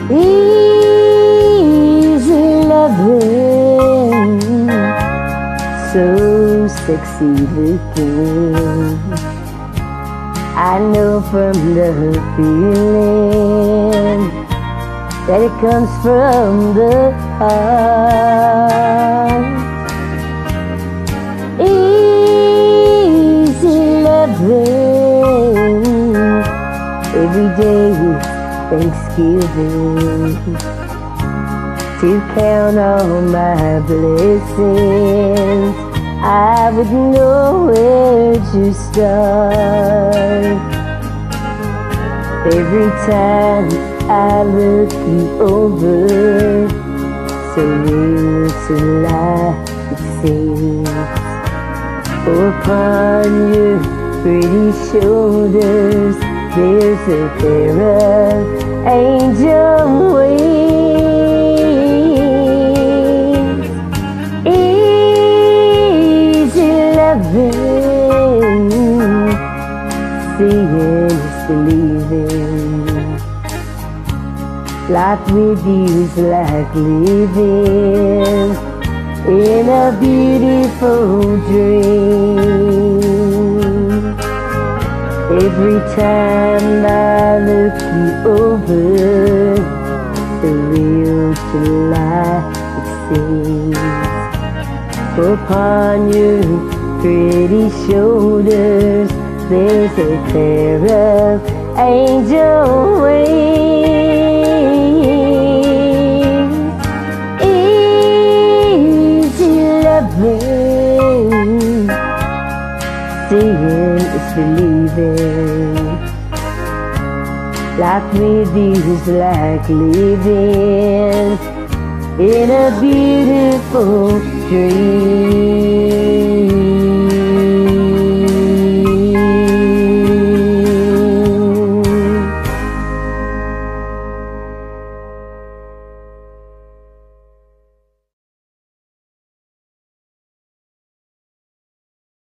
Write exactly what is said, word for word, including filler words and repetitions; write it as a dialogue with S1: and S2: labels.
S1: Easy loving, so sexy looking. I know from the feeling that it comes from the heart. Easy loving, every day is Thanksgiving, to count all my blessings. I wouldn't know where to start. Every time I look you over, so real to life it seems. Upon your pretty shoulders, there's a pair of angel wings. Easy loving, seeing is believing. Life with you is like living in a beautiful dream. Every time I look you over, the real to life it seems. Upon your pretty shoulders, there's a pair of angel wings. Easy loving, seeing is believing. Life with you is like living in a beautiful dream.